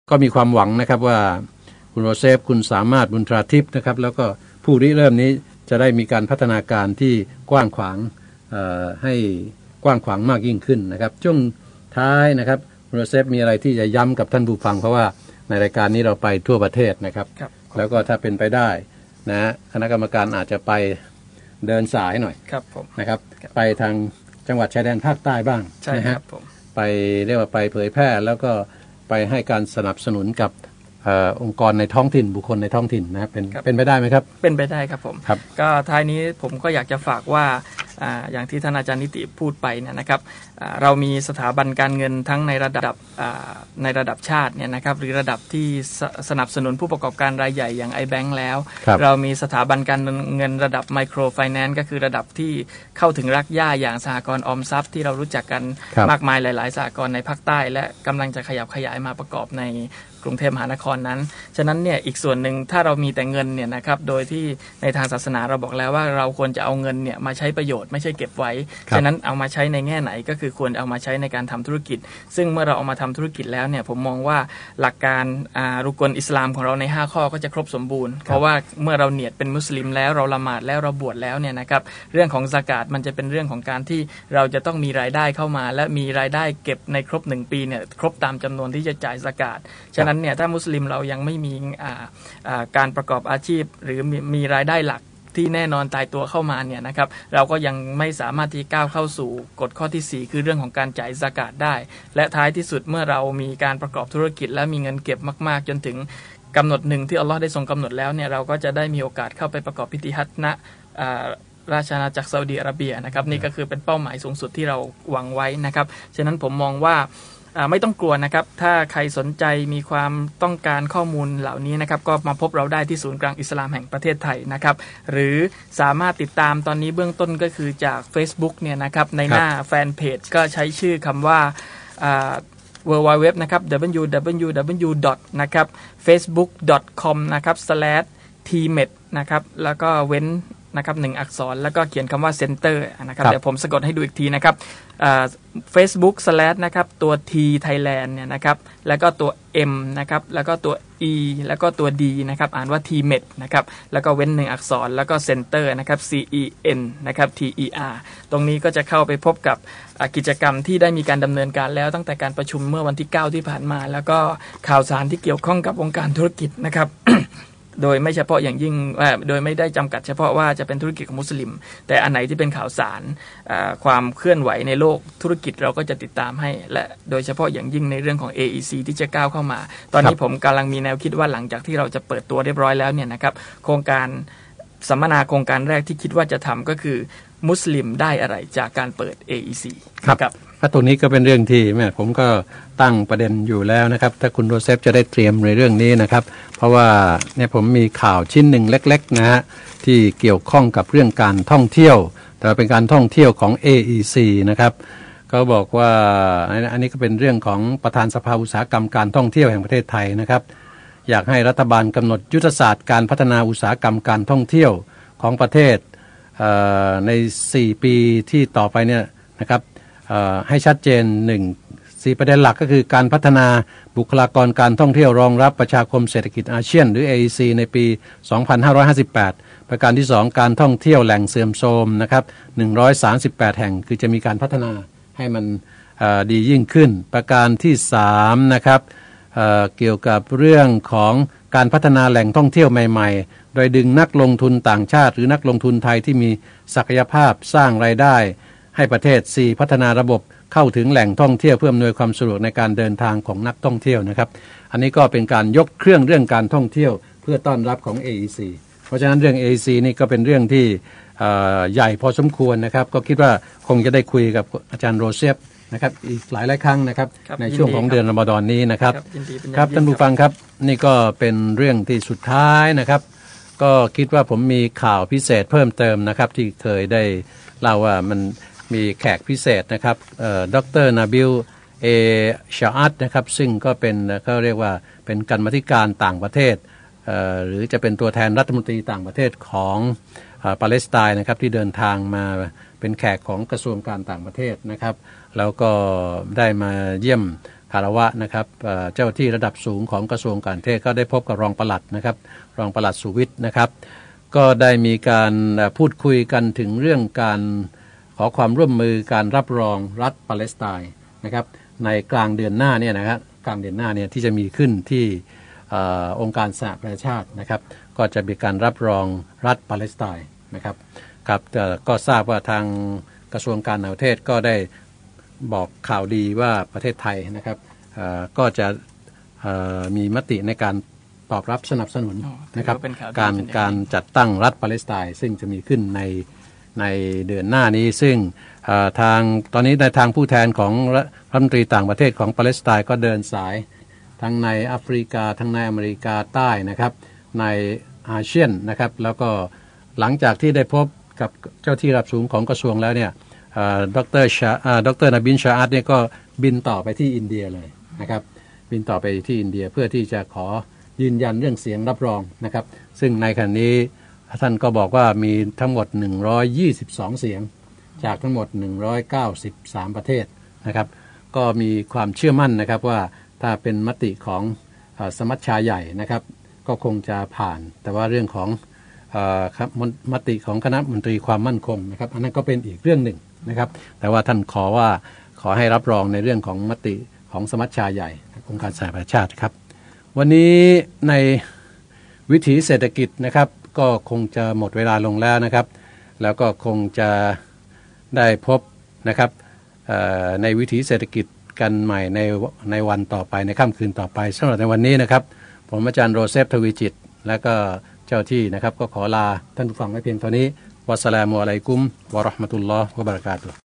ก็มีความหวังนะครับว่าคุณโรเซฟคุณสามารถบุญตราทิพย์นะครับแล้วก็ผู้ริเริ่มนี้จะได้มีการพัฒนาการที่กว้างขวางให้กว้างขวางมากยิ่งขึ้นนะครับช่วงท้ายนะครับคุณโรเซฟมีอะไรที่จะย้ำกับท่านผู้ฟังเพราะว่าในรายการนี้เราไปทั่วประเทศนะครับแล้วก็ถ้าเป็นไปได้นะคณะกรรมการอาจจะไปเดินสายหน่อยนะครับไปทางจังหวัดชายแดนภาคใต้บ้างนะฮะไปเรียกว่าไปเผยแพร่แล้วก็ไปให้การสนับสนุนกับองค์กรในท้องถิ่นบุคคลในท้องถิ่นนะครับเป็นไปได้ไหมครับเป็นไปได้ครับผมก็ท้ายนี้ผมก็อยากจะฝากว่าอย่างที่ท่านอาจารย์นิติพูดไปเนี่ยนะครับเรามีสถาบันการเงินทั้งในระดับชาติเนี่ยนะครับหรือระดับที่สนับสนุนผู้ประกอบการรายใหญ่อย่าง iBank แล้วเรามีสถาบันการเงินระดับไมโครไฟแนนซ์ก็คือระดับที่เข้าถึงรากหญ้าอย่างสหกรณ์ออมทรัพย์ที่เรารู้จักกันมากมายหลายๆสหกรณ์ในภาคใต้และกำลังจะขยับขยายมาประกอบในกรุงเทพมหานครนั้นฉะนั้นเนี่ยอีกส่วนหนึ่งถ้าเรามีแต่เงินเนี่ยนะครับโดยที่ในทางศาสนาเราบอกแล้วว่าเราควรจะเอาเงินเนี่ยมาใช้ประโยชน์ไม่ใช่เก็บไว้ฉะนั้นเอามาใช้ในแง่ไหนก็คือควรเอามาใช้ในการทำธุรกิจซึ่งเมื่อเราเอามาทำธุรกิจแล้วเนี่ยผมมองว่าหลักการรุกลอิสลามของเราใน5ข้อก็จะครบสมบูรณ์เพราะว่าเมื่อเราเนียดเป็นมุสลิมแล้วเราละหมาดแล้วเราบวชแล้วเนี่ยนะครับเรื่องของซะกาตมันจะเป็นเรื่องของการที่เราจะต้องมีรายได้เข้ามาและมีรายได้เก็บในครบ1ปีเนี่ยครบตามจำนวนที่จะจ่ายซะกาตฉะนั้นเนี่ยถ้ามุสลิมเรายังไม่มีการประกอบอาชีพหรือมีรายได้หลักที่แน่นอนตายตัวเข้ามาเนี่ยนะครับเราก็ยังไม่สามารถที่ก้าวเข้าสู่กฎข้อที่4คือเรื่องของการจ่ายซะกาตได้และท้ายที่สุดเมื่อเรามีการประกอบธุรกิจและมีเงินเก็บมากๆจนถึงกำหนดหนึ่งที่อัลลอฮ์ได้ทรงกำหนดแล้วเนี่ยเราก็จะได้มีโอกาสเข้าไปประกอบพิธีฮัจญ์ณราชอาณาจักรซาอุดิอาระเบียนะครับนี่ก็คือเป็นเป้าหมายสูงสุดที่เราหวังไว้นะครับฉะนั้นผมมองว่าไม่ต้องกลัวนะครับถ้าใครสนใจมีความต้องการข้อมูลเหล่านี้นะครับก็มาพบเราได้ที่ศูนย์กลางอิสลามแห่งประเทศไทยนะครับหรือสามารถติดตามตอนนี้เบื้องต้นก็คือจาก Facebook เนี่ยนะครับในหน้าแฟนเพจก็ใช้ชื่อคำว่าwww นะครับ www นะครับ facebook.com นะครับ /tmet นะครับแล้วก็เว้นนะครับ1อักษรแล้วก็เขียนคำว่า Center นะครับเดี๋ยวผมสะกดให้ดูอีกทีนะครับFacebook/ นะครับตัว T Thailand เนี่ยนะครับแล้วก็ตัว M นะครับแล้วก็ตัว E แล้วก็ตัว D นะครับอ่านว่า TMET นะครับแล้วก็เว้น1อักษรแล้วก็ Center นะครับ CEN นะครับ TER ตรงนี้ก็จะเข้าไปพบกับกิจกรรมที่ได้มีการดำเนินการแล้วตั้งแต่การประชุมเมื่อวันที่9ที่ผ่านมาแล้วก็ข่าวสารที่เกี่ยวข้องกับวงการธุรกิจนะครับ โดยไม่เฉพาะอย่างยิ่งโดยไม่ได้จำกัดเฉพาะว่าจะเป็นธุรกิจของมุสลิมแต่อันไหนที่เป็นข่าวสารความเคลื่อนไหวในโลกธุรกิจเราก็จะติดตามให้และโดยเฉพาะอย่างยิ่งในเรื่องของ AEC ที่จะก้าวเข้ามาตอนนี้ผมกำลังมีแนวคิดว่าหลังจากที่เราจะเปิดตัวเรียบร้อยแล้วเนี่ยนะครับโครงการสัมมนาโครงการแรกที่คิดว่าจะทำก็คือมุสลิมได้อะไรจากการเปิด AEC ครับตรงนี้ก็เป็นเรื่องที่แม่ผมก็ตั้งประเด็นอยู่แล้วนะครับถ้าคุณโรเซฟจะได้เตรียมในเรื่องนี้นะครับเพราะว่าเนี่ยผมมีข่าวชิ้นหนึ่งเล็กๆนะฮะที่เกี่ยวข้องกับเรื่องการท่องเที่ยวแต่เป็นการท่องเที่ยวของ AEC นะครับเขาบอกว่าอันนี้ก็เป็นเรื่องของประธานสภาอุตสาหกรรมการท่องเที่ยวแห่งประเทศไทยนะครับอยากให้รัฐบาลกำหนดยุทธศาสตร์การพัฒนาอุตสาหกรรมการท่องเที่ยวของประเทศใน4ปีที่ต่อไปเนี่ยนะครับให้ชัดเจน4ประเด็นหลักก็คือการพัฒนาบุคลากรการท่องเที่ยวรองรับประชาคมเศรษฐกิจอาเซียนหรือ AEC ในปี 2558 ประการที่2การท่องเที่ยวแหล่งเสื่อมโทรมนะครับ138 แห่งคือจะมีการพัฒนาให้มันดียิ่งขึ้นประการที่3นะครับเกี่ยวกับเรื่องของการพัฒนาแหล่งท่องเที่ยวใหม่ๆโดยดึงนักลงทุนต่างชาติหรือนักลงทุนไทยที่มีศักยภาพสร้างรายได้ให้ประเทศ4พัฒนาระบบเข้าถึงแหล่งท่องเที่ยวเพื่ออำนวยความสะดวกในการเดินทางของนักท่องเที่ยวนะครับอันนี้ก็เป็นการยกเครื่องเรื่องการท่องเที่ยวเพื่อต้อนรับของ AEC เพราะฉะนั้นเรื่อง AEC นี่ก็เป็นเรื่องที่ใหญ่พอสมควรนะครับก็คิดว่าคงจะได้คุยกับอาจารย์โรเซฟนะครับอีกหลายครั้งนะครับในช่วงของเดือนรอมฎอนนี้นะครับครับท่านผู้ฟังครับนี่ก็เป็นเรื่องที่สุดท้ายนะครับก็คิดว่าผมมีข่าวพิเศษเพิ่มเติมนะครับที่เคยได้เล่าว่ามันมีแขกพิเศษนะครับดร.นาบิลเอชาอัตนะครับซึ่งก็เป็นเขาเรียกว่าเป็นกรรมาธิการต่างประเทศหรือจะเป็นตัวแทนรัฐมนตรีต่างประเทศของปาเลสไตน์นะครับที่เดินทางมาเป็นแขกของกระทรวงการต่างประเทศนะครับแล้วก็ได้มาเยี่ยมคารวะนะครับเจ้าที่ระดับสูงของกระทรวงการต่างประเทศก็ได้พบกับรองปลัดนะครับรองปลัดสุวิทย์นะครับก็ได้มีการพูดคุยกันถึงเรื่องการขอความร่วมมือการรับรองรัฐปาเลสไตน์นะครับในกลางเดือนหน้าเนี่ยนะครับกลางเดือนหน้าเนี่ยที่จะมีขึ้นที่องค์การสหประชาชาตินะครับก็จะมีการรับรองรัฐปาเลสไตน์นะครับครับก็ทราบว่าทางกระทรวงการต่างประเทศก็ได้บอกข่าวดีว่าประเทศไทยนะครับก็จะมีมติในการตอบรับสนับสนุนนะครับการจัดตั้งรัฐปาเลสไตน์ซึ่งจะมีขึ้นในเดือนหน้านี้ซึ่งตอนนี้ในทางผู้แทนของรัฐมนตรีต่างประเทศของปาเลสไตน์ก็เดินสายทั้งในแอฟริกาทั้งในอเมริกาใต้นะครับในอาเซียนนะครับแล้วก็หลังจากที่ได้พบกับเจ้าที่ระดับสูงของกระทรวงแล้วเนี่ยดร.นบินชาอัตเนี่ยก็บินต่อไปที่อินเดียเลยนะครับบินต่อไปที่อินเดียเพื่อที่จะขอยืนยันเรื่องเสียงรับรองนะครับซึ่งในขณะนี้ท่านก็บอกว่ามีทั้งหมด122เสียงจากทั้งหมด193ประเทศนะครับก็มีความเชื่อมั่นนะครับว่าถ้าเป็นมติของสมัชชาใหญ่นะครับก็คงจะผ่านแต่ว่าเรื่องของมติของคณะมนตรีความมั่นคงนะครับอันนั้นก็เป็นอีกเรื่องหนึ่งนะครับแต่ว่าท่านขอให้รับรองในเรื่องของมติของสมัชชาใหญ่องค์การสหประชาชาติครับวันนี้ในวิถีเศรษฐกิจนะครับก็คงจะหมดเวลาลงแล้วนะครับแล้วก็คงจะได้พบนะครับในวิถีเศรษฐกิจกันใหม่ในวันต่อไปในค่ำคืนต่อไปสำหรับในวันนี้นะครับผมอาจารย์โรเซฟทวีจิตและก็เจ้าที่นะครับก็ขอลาท่านผู้ฟังไว้เพียงเท่านี้วัสสลามุอะลัยกุมวะเราะห์มะตุลลอฮ์วะบะเราะกาตุฮ์